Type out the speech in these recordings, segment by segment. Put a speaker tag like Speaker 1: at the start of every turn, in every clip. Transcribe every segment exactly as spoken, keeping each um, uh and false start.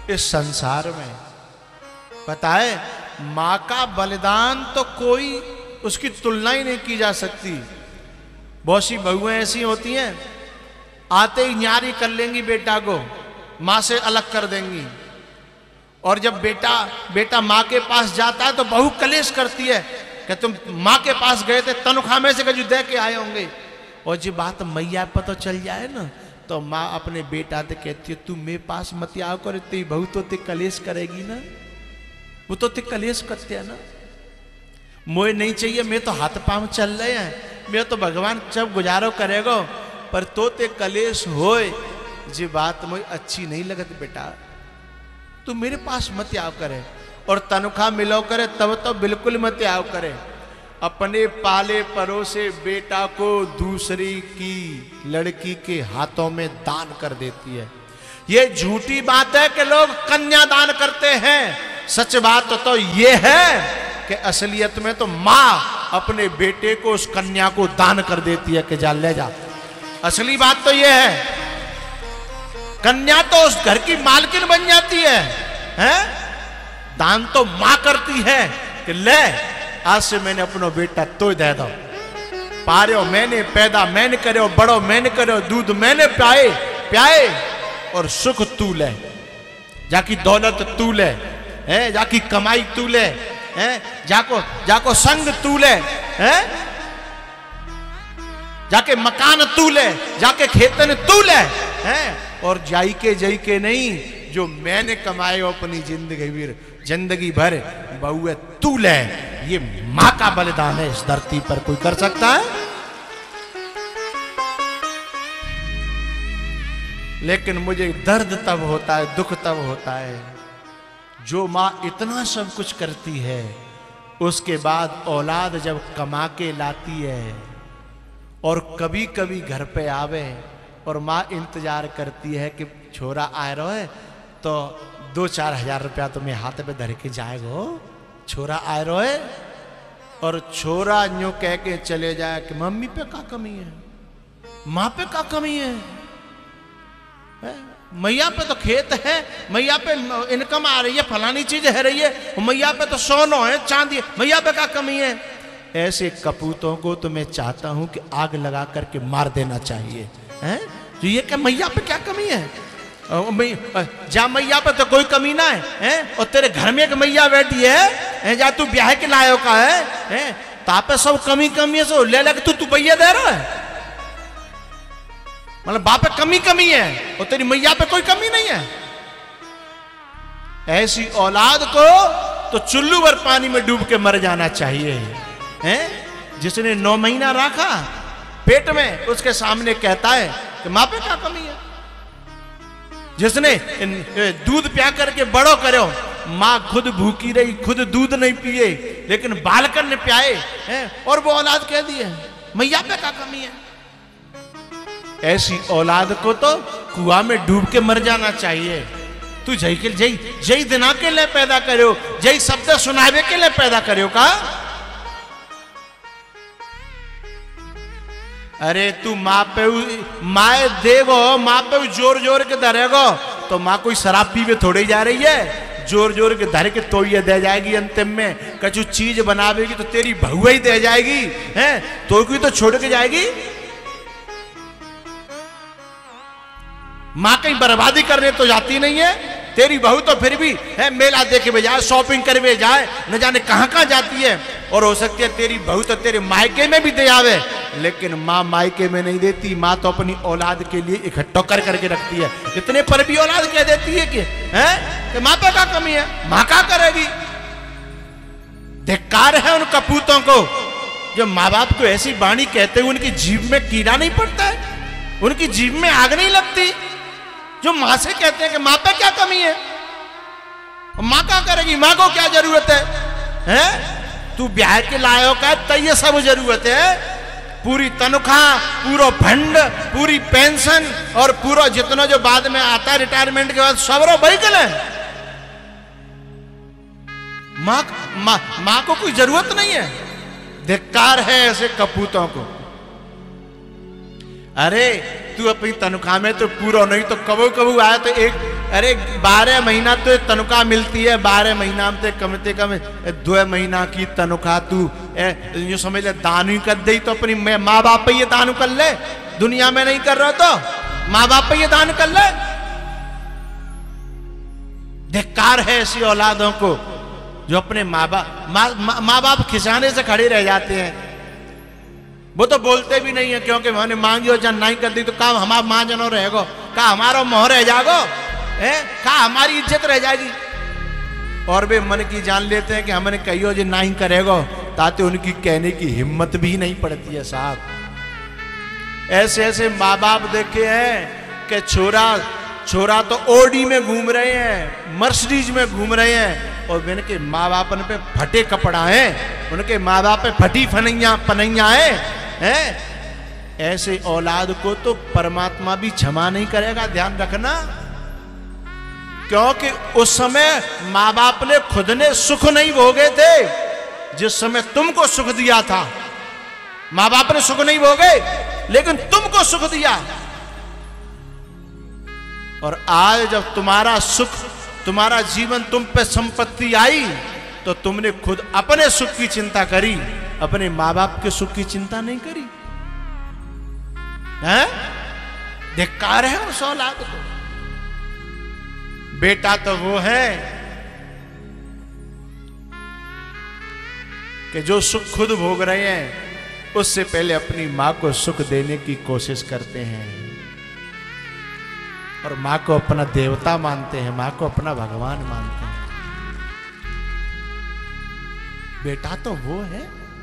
Speaker 1: इस संसार में। पता है, मां का बलिदान तो कोई उसकी तुलना ही नहीं की जा सकती। बहुत सी बहुएं ऐसी होती हैं, आते ही न्यारी कर लेंगी बेटा को, मां से अलग कर देंगी। और जब बेटा बेटा मां के पास जाता है तो बहू कलेश करती है कि तुम मां के पास गए थे, तनख्वाह में से कजू दे के आए होंगे। और जो बात मैया पर तो चल जाए ना, तो माँ अपने बेटा से कहती है तू मेरे पास मत आओ कर, तेरी बहू तो ते कलेश करेगी ना, वो तो ते कलेश करते है ना। मोए नहीं चाहिए, मैं तो हाथ पांव चल रहे हैं, मैं तो भगवान जब गुजारो करेगा, पर तो ते कलेश होए जी बात मुझे अच्छी नहीं लगत बेटा, तू मेरे पास मत आओ करे। और तनख्वाह मिलो करे तब तो बिल्कुल मत आओ करे। अपने पाले परोसे बेटा को दूसरी की लड़की के हाथों में दान कर देती है। ये झूठी बात है कि लोग कन्या दान करते हैं। सच बात तो ये है कि असलियत में तो मां अपने बेटे को, उस कन्या को दान कर देती है कि जा ले जा। असली बात तो ये है, कन्या तो उस घर की मालकिन बन जाती है, हैं? दान तो मां करती है कि ले आज से मैंने अपना बेटा तो दे दो, पारो मैंने पैदा मैंने करो, बड़ो मैंने करो, दूध मैंने प्याए प्याए और सुख तू ले, जाकी दौलत तू ले, हैं? जाकी कमाई तू ले, हैं? जाको जाको संग तू ले, हैं? जाके मकान तू ले, जाके खेतन तू ले, हैं? और जाई के जाई के नहीं, जो मैंने कमाए अपनी जिंदगी भर जिंदगी भर बहुए तू ले। ये मां का बलिदान है, इस धरती पर कोई कर सकता है? लेकिन मुझे दर्द तब होता है, दुख तब होता है, जो मां इतना सब कुछ करती है, उसके बाद औलाद जब कमा के लाती है और कभी कभी घर पे आवे और मां इंतजार करती है कि छोरा आ रहा है तो दो चार हजार रुपया तुम्हें हाथ पे धर के जाएगो, छोरा आ रहा है, और छोरा यूं कह के चले जाए कि मम्मी पे क्या कमी है, माँ पे क्या कमी है, है? मैया पे तो खेत है, मैया पे इनकम आ रही है, फलानी चीज है रही है, मैया पे तो सोना है चांदी है, मैया पे क्या कमी है? ऐसे कपूतों को तो मैं चाहता हूं कि आग लगा करके मार देना चाहिए, हैं? तो ये क्या मैया पे क्या कमी है? जा मैया पे तो कोई कमी ना है, हैं? और तेरे घर में एक मैया बैठी है, हैं? जा तू ब्याह के लायो का है, हैं? तापे सब कमी कमी है, सो ले लग तू तू भैया दे रहा है, मतलब बाप पे कमी कमी है और तेरी मैया पे कोई कमी नहीं है। ऐसी औलाद को तो चुल्लू भर पानी में डूब के मर जाना चाहिए, हैं? जिसने नौ महीना रखा पेट में, उसके सामने कहता है कि मां पे क्या कमी है? जिसने दूध प्या करके बड़ो करो, मां खुद भूखी रही, खुद दूध नहीं पिए, लेकिन बालकन ने प्याए, हैं? और वो औलाद कह दी है मैया पे क्या कमी है? ऐसी औलाद को तो कुआं में डूब के मर जाना चाहिए। तू जय के जय जय दिना के लिए पैदा करो, जय शब्द सुनावे के लिए पैदा करो का? अरे तू माँ पे माए देगो, माँ पे जोर जोर के धरेगो, तो माँ कोई शराब पीवे थोड़ी जा रही है, जोर जोर के धर के तो ये दे जाएगी। अंतिम में कछु चीज बनावेगी तो तेरी बहू ही दे जाएगी, हैं? तो कोई तो छोड़ के जाएगी। माँ कहीं बर्बादी करने तो जाती नहीं है, तेरी बहू तो फिर भी है मेला देखे में जाए, शॉपिंग करवे जाए, न जाने कहां कहां जाती है। और हो सकती है तेरी बहू तो तेरे मायके में भी दे आवे, लेकिन माँ मायके में नहीं देती। माँ तो अपनी औलाद के लिए इकट्ठा कर करके रखती है। इतने पर भी औलाद कह देती है कि हैं कि माँ पे क्या कमी है, माँ क्या करेगी? धिक्कार है उन कपूतों को जो माँ बाप को ऐसी वाणी कहते हुए उनकी जीभ में कीड़ा नहीं पड़ता है, उनकी जीभ में आग नहीं लगती। जो मां से कहते हैं कि मां पे क्या कमी है, मां क्या करेगी, मां को क्या जरूरत है, हैं? तू ब्याह के लायो का तो ये सब जरूरत है, पूरी तनख्वाह, पूरा फंड, पूरी पेंशन और पूरा जितना जो बाद में आता है रिटायरमेंट के बाद सब रो भाई गले। मां मां मां को कोई जरूरत नहीं है। धिक्कार है ऐसे कपूतों को। अरे तू अपनी तनख्वाह में तो पूरा नहीं तो कबू कबू आया तो एक अरे बारह महीना तो तनख्वाह मिलती है, बारह महीना में कम से कम दो महीना की तनख्वाह तू यूं समझ ले दान ही कर दे तो अपनी माँ बाप पे ये दान कर ले, दुनिया में नहीं कर रहा तो माँ बाप पे ये दान कर ले। धिक्कार है ऐसी औलादों को जो अपने माँ बाप माँ मा, मा बाप खिसाने से खड़े रह जाते हैं। वो तो बोलते भी नहीं है क्योंकि मैंने मांगी और जन नहीं कर दी तो काम हमारा माँ जनो रहेगो, का हमारा मोह रह जागो है, का हमारी इज्जत रह जाएगी। और वे मन की जान लेते हैं कि हमने कहियो जो नहीं करेगो, ताते उनकी कहने की हिम्मत भी नहीं पड़ती है साहब। ऐसे ऐसे माँ बाप देखे हैं कि छोरा छोरा तो ओडी में घूम रहे हैं, मर्सिडीज में घूम रहे हैं, और उनके माँ बाप पे फटे कपड़ा है, उनके माँ बाप पे फटी फनैया पनैया है, है? ऐसे औलाद को तो परमात्मा भी क्षमा नहीं करेगा, ध्यान रखना। क्योंकि उस समय माँ बाप ने खुद ने सुख नहीं भोगे थे जिस समय तुमको सुख दिया था। माँ बाप ने सुख नहीं भोगे लेकिन तुमको सुख दिया, और आज जब तुम्हारा सुख तुम्हारा जीवन तुम पे संपत्ति आई तो तुमने खुद अपने सुख की चिंता करी, अपने माँ बाप के सुख की चिंता नहीं करी। हैं? धिक्कार है उस औलाद को। बेटा तो वो है कि जो सुख खुद भोग रहे हैं उससे पहले अपनी माँ को सुख देने की कोशिश करते हैं, और माँ को अपना देवता मानते हैं, माँ को अपना भगवान मानते हैं। बेटा तो वो है।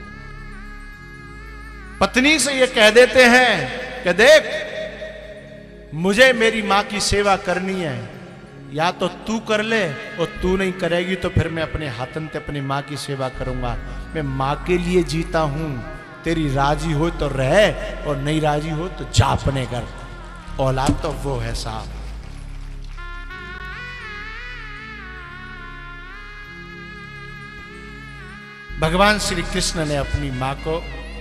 Speaker 1: पत्नी से ये कह देते हैं कि देख मुझे मेरी माँ की सेवा करनी है, या तो तू कर ले, और तू नहीं करेगी तो फिर मैं अपने हाथन से अपनी माँ की सेवा करूंगा। मैं माँ के लिए जीता हूं, तेरी राजी हो तो रह और नहीं राजी हो तो जा अपने घर। औलाद तो वो है साहब। भगवान श्री कृष्ण ने अपनी मां को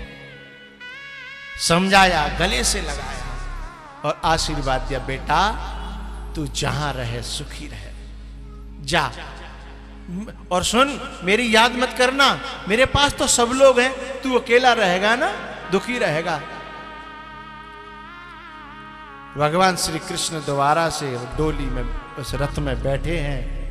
Speaker 1: समझाया, गले से लगाया और आशीर्वाद दिया, बेटा तू जहां रहे सुखी रहे, जा। और सुन, मेरी याद मत करना, मेरे पास तो सब लोग हैं, तू अकेला रहेगा ना, दुखी रहेगा। भगवान श्री कृष्ण दोबारा से डोली में उस रथ में बैठे हैं